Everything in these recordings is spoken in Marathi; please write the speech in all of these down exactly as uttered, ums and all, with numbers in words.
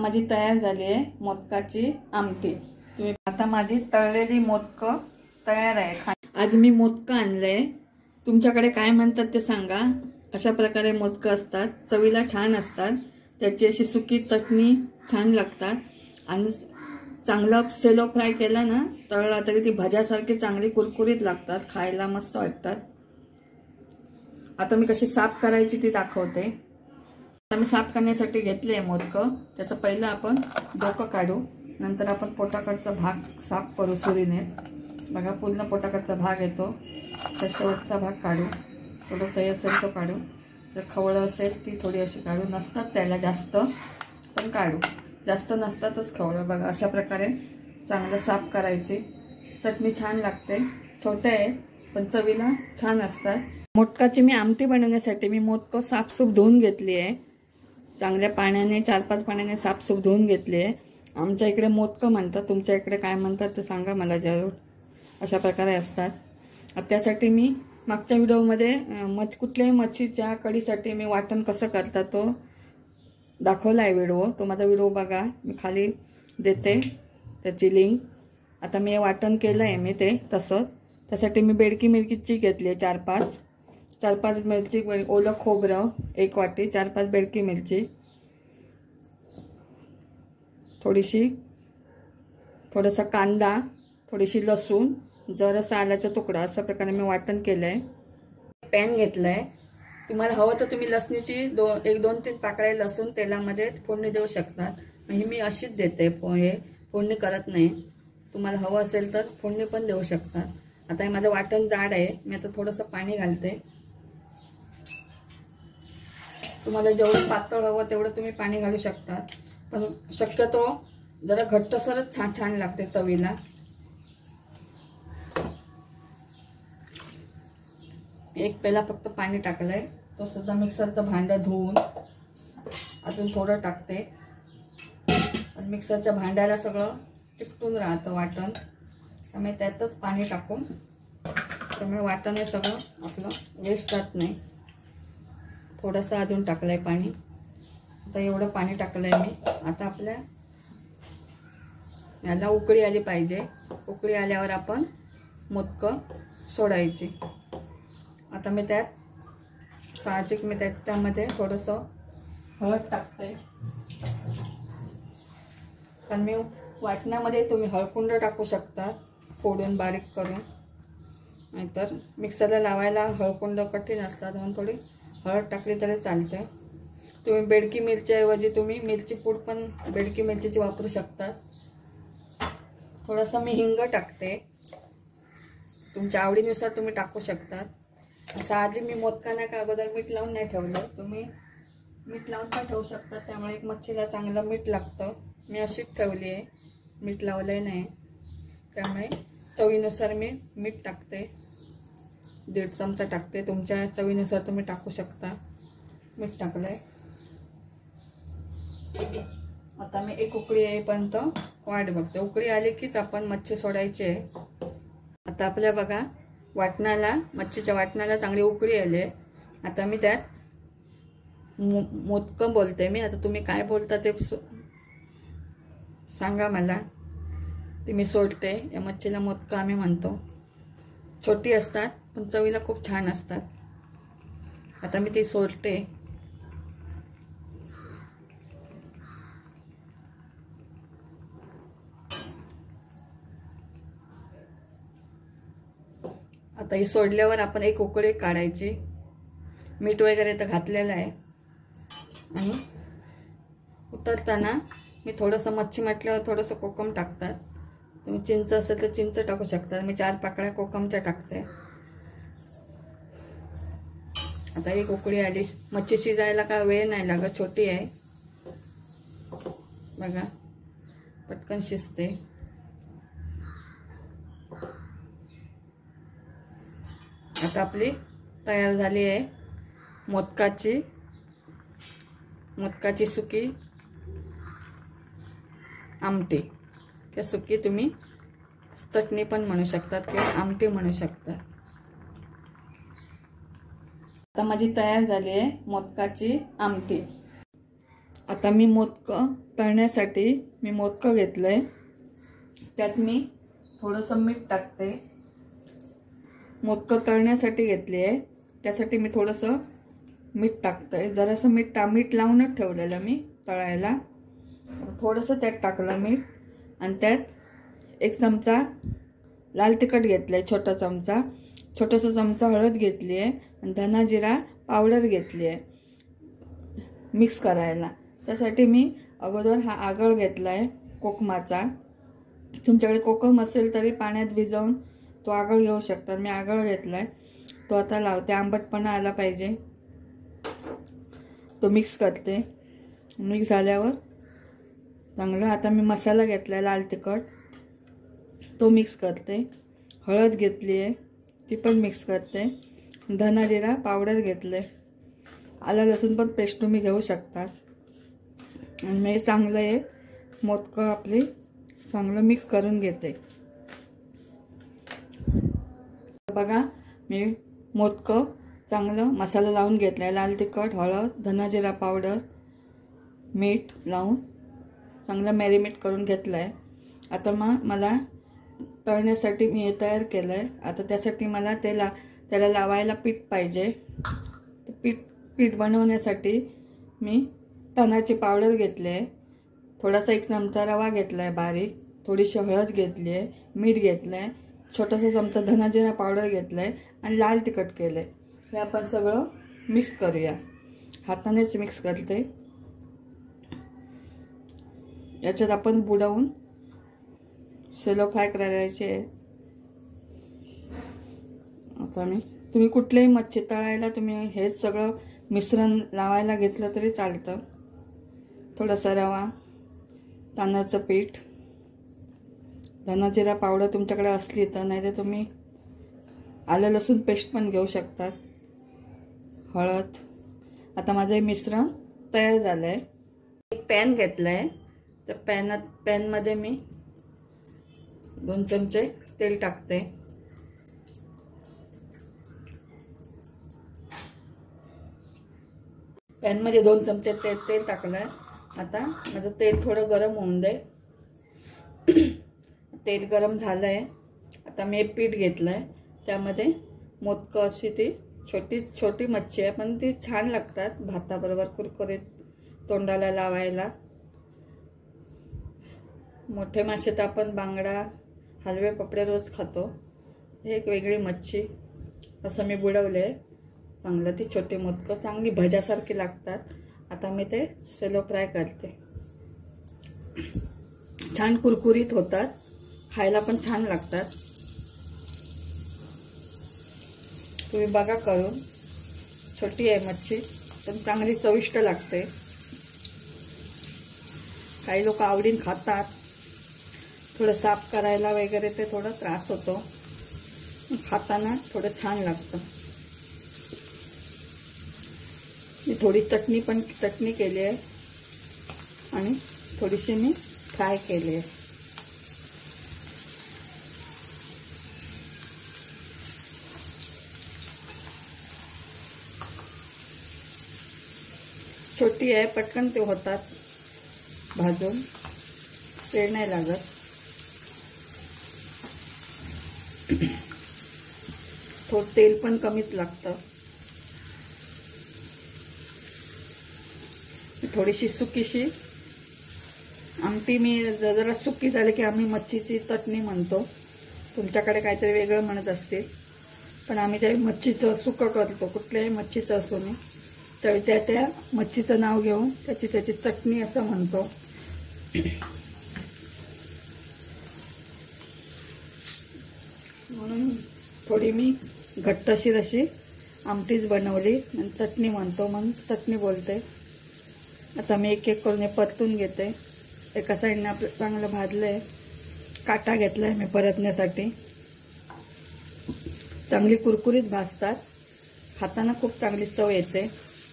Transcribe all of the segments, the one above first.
माझी तयार झाली आहे मोदकाची आमटी। तुम्ही आता माझी तळलेली मोदक तयार आहे। आज मी मोदक आणले, तुमच्याकडे काय म्हणतात ते सांगा। अशा प्रकारे मोदक असतात, चवीला छान असतात, त्याची अशी सुकी चटणी छान लागतात आणि चांगला सेलो फ्राय केला ना तळला तरी ती भाज्यासारखी चांगली कुरकुरीत लागतात, खायला मस्त वाटतात। आता मी कशी साफ करायची ती दाखवते। आता मी साफ करण्यासाठी घेतले मोदक। त्याचं पहिलं आपण डोकं काढू, नंतर आपण पोटाकडचा भाग साफ करू सुरीने। बघा पूर्ण पोटाकडचा भाग येतो, तर शेवटचा भाग काढू। थोडं सही असेल तो काढू, जर खवळं असेल ती थोडी अशी काढू। नसतात त्याला जास्त पण काढू, जास्त नसतातच खवळं। बघा अशा प्रकारे चांगलं साफ करायची। चटणी छान लागते, छोटे आहेत पण चवीला छान असतात। मोदकाची मी आमटी बनवण्यासाठी मी मोदक साफसूफ धुवून घेतली आहे, चांगल्या पाण्याने चार पाच पाण्याने साफसूफ धुवून घेतली आहे। आमच्या इकडे मोदक म्हणतात, तुमच्या इकडे काय म्हणतात ते सांगा मला जरूर। अशा प्रकारे असतात। त्यासाठी मी मागच्या व्हिडिओमध्ये मच कुठल्याही मच्छीच्या कढीसाठी मी वाटण कसं करतात तो दाखवला आहे व्हिडिओ, तो माझा व्हिडिओ बघा, मी खाली देते त्याची लिंक। आता मी वाटण केलं आहे मी ते तसंच। त्यासाठी मी बेडकी मिरचीची घेतली आहे, चार पाच चार पाच मिरची, ओलं खोबरं एक वाटी, चार पाच बेडकी मिरची, थोडीशी थोडासा कांदा, थोडीशी लसूण, जरासा आल्याचा तुकडा, अशा प्रकारे मी वाटण केलं आहे। पॅन घेतलं आहे, तुम्हाला हवं तर तुम्ही लसणीची दो एक दोन तीन पाकळ्या लसूण तेलामध्ये फोडणी देऊ शकतात। म्हणजे मी अशीच देते, हे फोडणी करत नाही। तुम्हाला हवं असेल तर फोडणी पण देऊ शकतात। आता हे माझं वाटण जाड आहे, मी आता थोडंसं पाणी घालते। तुम्हाला जेवढं पातळ हवं तेवढं तुम्ही पाणी घालू शकता, पण शक्यतो जरा घट्टसरच छान छान लागते चवीला। एक पेला फक्त पाणी टाकलंय, तो सुद्धा मिक्सरचं भांडं धुवून अजून थोडं टाकते। पण मिक्सरच्या भांड्याला सगळं चिकटून राहतं वाटण, त्यामुळे त्यातच पाणी टाकून, त्यामुळे वाटण हे सगळं आपलं वेस्ट जात नाही। थोडंसं अजून टाकलंय पाणी, आता एवढं पाणी टाकलंय मी। आता आपल्या याला उकळी आली पाहिजे, उकळी आल्यावर आपण मोदक सोडायची। आता मी त्यात साहजिक मी त्यात त्यामध्ये थोडंसं हळद टाकते, पण मी वाटण्यामध्ये तुम्ही हळकुंड टाकू शकता फोडून बारीक करून, नाहीतर मिक्सरला लावायला हळकुंड कठीण असतात, म्हणून थोडी हळद टाकली तरी चालते। तुम्ही बेडकी मिरचीऐवजी तुम्ही मिरची पूड पण बेडकी मिरचीची वापरू शकता। थोडासा मी हिंग टाकते, तुमच्या आवडीनुसार तुम्ही टाकू शकता। असं आधी मी मोदकांना का अगोदर मीठ लावून नाही ठेवलं, तुम्ही मीठ लावून पण ठेवू शकता, त्यामुळे एक मच्छीला चांगलं मीठ लागतं। मी अशीच ठेवली आहे, मीठ लावलंय नाही, त्यामुळे चवीनुसार मी मीठ टाकते, दीड चमचा टाकते, तुमच्या चवीनुसार तुम्ही टाकू शकता। मीठ टाकलंय। आता मी एक उकळी येईपर्यंत वाट बघते, उकळी आली कीच आपण मच्छी सोडायची आहे। आता आपल्या बघा वाटणाला, मच्छीच्या वाटणाला चांगली उकळी आली। आता मी त्यात मोदक बोलते मी, आता तुम्ही काय बोलता ते सांगा मला, ते मी सोडते। या मच्छीला मोदक आम्ही म्हणतो, छोटी असतात पण चवीला खूप छान असतात। आता मी ती सोडते। आता ही सोडल्यावर आपण एक उकळी काढायची, मीठ वगैरे तर घातलेलं आहे। आणि उतरताना मी थोडंसं मच्छी म्हटल्यावर थोडंसं कोकम टाकतात, तुम्ही चिंच असेल तर चिंच टाकू शकता। मी चार पाकळ्या कोकमच्या टाकते। आता एक उकळी आली, मच्छी शिजायला का वेळ नाही लागत, छोटी आहे बघा, पटकन शिजते। आता आपली तयार झाली आहे मोदकाची मोदकाची सुकी आमटी, किंवा सुकी तुम्ही चटणी पण म्हणू शकतात किंवा आमटी म्हणू शकता। आता माझी तयार झाली आहे मोदकाची आमटी। आता मी मोदकं तळण्यासाठी मी मोदकं घेतलंय, त्यात मी थोडंसं मीठ टाकते. मोदकं तळण्यासाठी घेतली आहे, त्यासाठी मी थोडंसं मीठ टाकतंय. जरासं मीठ टा मीठ लावूनच ठेवलेलं मी तळायला. थोडंसं त्यात टाकलं मीठ आणि त्यात एक चमचा लाल तिखट घेतलं आहे, छोटा चमचा. छोटासा चमचा हळद घेतली आहे आणि धना जिरा पावडर घेतली आहे मिक्स करायला. त्यासाठी मी अगोदर हा आगळ घेतला आहे कोकमाचा. तुमच्याकडे कोकम असेल तरी पाण्यात भिजवून तो आगळ घेऊ शकता. मी आगळ घेतला आहे, तो आता लावते. आंबटपणा आला पाहिजे, तो मिक्स करते. मिक्स झाल्यावर चांगलं आता मी मसाला घेतला आहे लाल तिखट, तो मिक्स करते. हळद घेतली आहे, ती पण मिक्स करते. धना जिरा पावडर घेतले. आलं लसूण पण पेस्ट तुम्ही घेऊ शकता. आणि मी चांगलं आहे मोदकं आपली चांगलं मिक्स करून घेते. बघा मी मोदकं चांगलं मसाला लावून घेतला आहे. लाल तिखट, हळद, धना जिरा पावडर, मीठ लावून चांगलं मॅरिनेट करून घेतलं आहे. आता मग मला तळण्यासाठी मी हे तयार केलं आहे. आता त्यासाठी मला त्याला त्याला लावायला पीठ पाहिजे. पीठ पीठ बनवण्यासाठी मी तांदळाची पावडर घेतली आहे. थोडासा एक चमचा रवा घेतला आहे बारीक. थोडीशी हळद घेतली आहे, मीठ घेतलं आहे, छोटासा चमचा धना जिरा पावडर घेतला आहे आणि लाल तिखट केलं आहे. हे आपण सगळं मिक्स करूया. हातानेच मिक्स करते. याच्यात आपण बुडवून शेलो फ्राय करायचे आहे. आता मी तुम्ही कुठल्याही मच्छी तळायला तुम्ही हेच सगळं मिश्रण लावायला घेतलं तरी चालतं. थोडासा रवा, तांदळाचं पीठ, धना जिरा पावडर तुमच्याकडे असली तर, नाही तर तुम्ही आलं लसूण पेस्ट पण घेऊ शकतात. हळद. आता माझं हे मिश्रण तयार झालं आहे. एक पॅन घेतला आहे, त्या पॅनात पॅनमध्ये मी दोन चमचे तेल टाकते. पॅनमध्ये दोन चमचे तेल तेल टाकलं आहे. आता माझं तेल थोडं गरम होऊन दे. तेल गरम झालं आहे. आता मी एक पीठ घेतलं आहे, त्यामध्ये मोदकं अशी ती छोटी छोटी मच्छी आहे, पण ती छान लागतात भाताबरोबर कुरकुरीत तोंडाला लावायला. मोठे मासे तर आपण बांगडा, हलवे, पपडे रोज खातो. हे एक वेगळी मच्छी असं मी बुडवले चांगलं. ती छोटी मोदकं चांगली भज्यासारखी लागतात. आता मी ते सेलो फ्राय करते. छान कुरकुरीत होतात, खायला पण छान लागतात. तुम्ही बघा करून. छोटी आहे मच्छी पण चांगली चविष्ट लागते. काही लोक आवडीन खातात. थोडं साफ करायला वगैरे ते थोडा त्रास होतो, खाताना थोडं छान लागतं. मी थोडी चटणी पण चटणी केली आहे आणि थोडीशी मी फ्राय केली आहे. छोटी आहे, पटकन ते होतात भाजून, वेळ नाही लागत. थोडं तेल पण कमीच लागतं. थोडीशी सुकीशी आमटी मी जरा सुकी झाली की आम्ही मच्छीची चटणी म्हणतो. तुमच्याकडे काहीतरी वेगळं म्हणत असतील, पण आम्ही त्या मच्छीचं सुकं करतो. कुठल्याही मच्छीचं असो नये त्यावेळी त्या त्या मच्छीचं नाव घेऊन त्याची त्याची चटणी असं म्हणतो. म्हणून थोडी मी घट्टशीर अशी आमटीच बनवली आणि चटणी म्हणतो म्हणून चटणी बोलते. आता मी एक एक करून हे परतून घेते. एका साईडने आपलं चांगलं भाजलं आहे. काटा घेतला आहे मी परतण्यासाठी. चांगली कुरकुरीत भाजतात, खाताना खूप चांगली चव येते.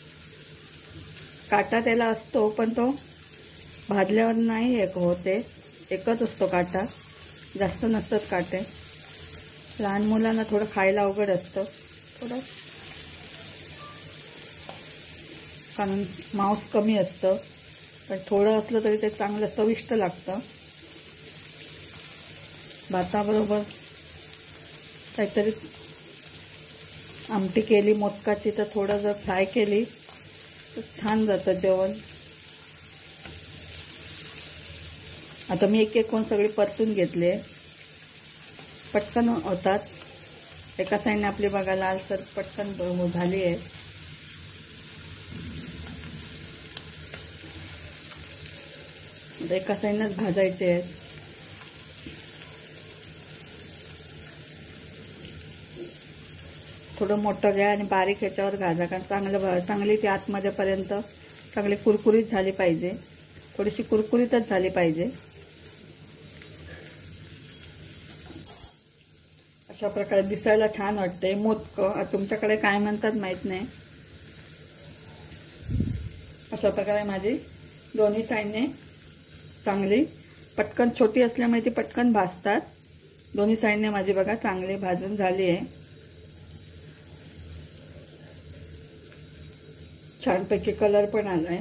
काटा त्याला असतो पण तो भाजल्यावर नाही एक होते, एकच असतो काटा, जास्त नसतात काटे. लहान मुलांना थोडं खायला अवघड असतं थोडं, कारण मांस कमी असतं. पण थोडं असलं तरी ते चांगलं चविष्ट लागतं. भाताबरोबर काहीतरी आमटी केली मोदकाची तर थोडं जर फ्राय केली तर छान जातं जेवण. आता मी एक एक कोण सगळी परतून घेतले, पटकन होतात. एका साईडने आपली बघा लालसर पटकन झाली आहे. एका साईडनंच भाजायचे आहेत. थोडं मोठं घ्या आणि बारीक ह्याच्यावर भाजा, कारण चांगलं चांगली ती आतमध्येपर्यंत चांगली कुरकुरीत झाली पाहिजे. थोडीशी कुरकुरीतच झाली पाहिजे. अशा प्रकारे दिसायला छान वाटते. मोदकं तुमच्याकडे काय म्हणतात माहित नाही. अशा प्रकारे माझी दोन्ही साईडने चांगली पटकन, छोटी असल्यामुळे ती पटकन भाजतात. दोन्ही साईडने माझी बघा चांगली भाजून झाली आहे. छानपैकी कलर पण आलाय.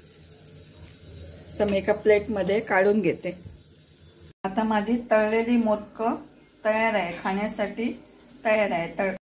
तर मी एका प्लेटमध्ये काढून घेते. आता माझी तळलेली मोदकं तयार आहे, खाण्यासाठी तयार आहे. तळ